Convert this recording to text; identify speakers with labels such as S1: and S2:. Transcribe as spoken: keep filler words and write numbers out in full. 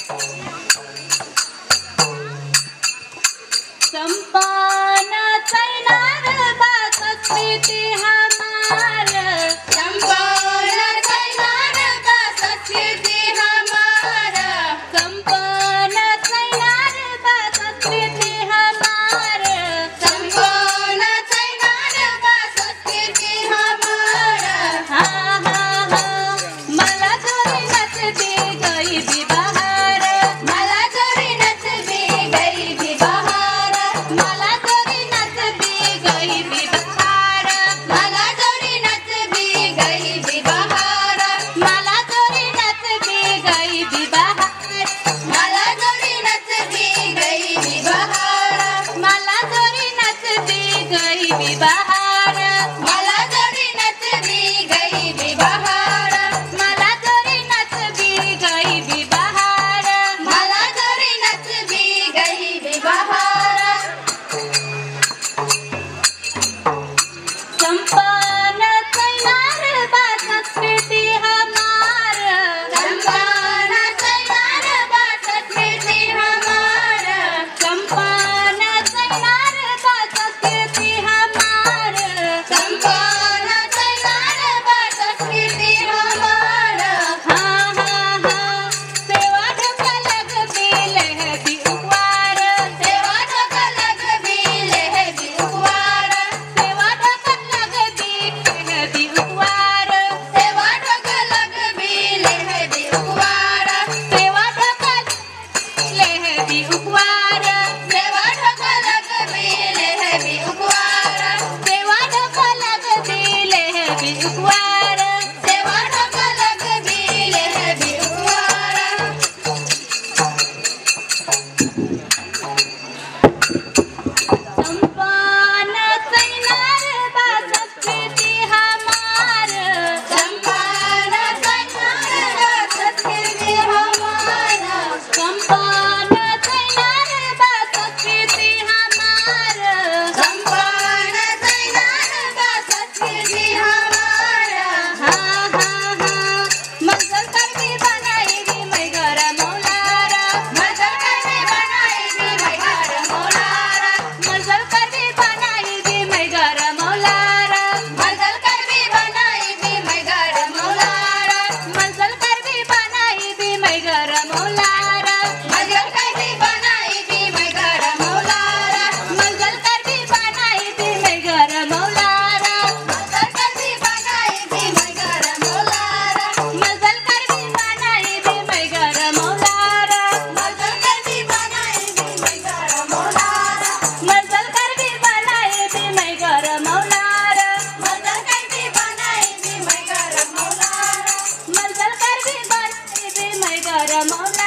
S1: चंपान चैनार बा संस्कृति हमार चंपान चैनार बा संस्कृति हमार चंपान चैनार बा संस्कृति हमार चंपान चैनार बा संस्कृति हमार हाँ हाँ हाँ मला जोरी नचती गई बिबहार मला जोरी नचती गई बिबहार मला जोरी नचती गई बिबहार मला जोरी नचती गई बिबहार मला जोरी नचती गई बिबहार मला जोरी नचती गई बिबहार मला जोरी नचती गई बिबहार मला जोरी नचती गई बिबहार मला जोरी नचती गई बिबहार मला जोरी नचती गई बिबहार चंपान चैनार बा संस्कृति हमार चंपान चैनार बा संस्कृति हमार चंपान चैनार बा संस्कृति हमार चंपान चैनार बा संस्कृति हमार हाँ हाँ हाँ सेवा ढोकलक बिलह भी उकवार सेवा ढोकलक बिलह भी उकवार सेवा ढोकलक बिलह भी उकवार सेवा ढोकलक बिलह भी उकवार सेवा ढोकलक बिलह भी उकवार सेवा ढोकलक बिलह भी उकवार सेवा ढोकलक बिलह भी उकवार सेवा ढोकलक बिलह भी उकवार चंपान चैनार बा संस्कृति हमार चंपान चैनार बा संस्कृति हमार चंपान चैनार बा संस्कृति हमार चंपान चैनार बा संस्कृति हमार हाँ हाँ हाँ मंगल करवी बनाई दी मैं घर मौलारा मंगल करवी बनाई दी मैं घर मौलारा मंगल करवी बनाई दी मैं घर मौलारा मंगल करवी बनाई दी मैं घर मौलारा मंगल करवी बनाई दी मैं घर मौलारा मंगल करवी बनाई दी मैं घर मौलारा मंगल करवी बनाई दी मैं घर मौलारा मंगल करवी बनाई दी मैं घर मौलारा मंगल करवी बनाई दी मैं घर मौलारा मंगल करवी बनाई दी मैं घर मौलारा मंगल करवी बनाई दी मैं घर मौलारा मंगल करवी बनाई दी मैं घर मौलारा मंगल करवी बनाई दी मैं घर मौलारा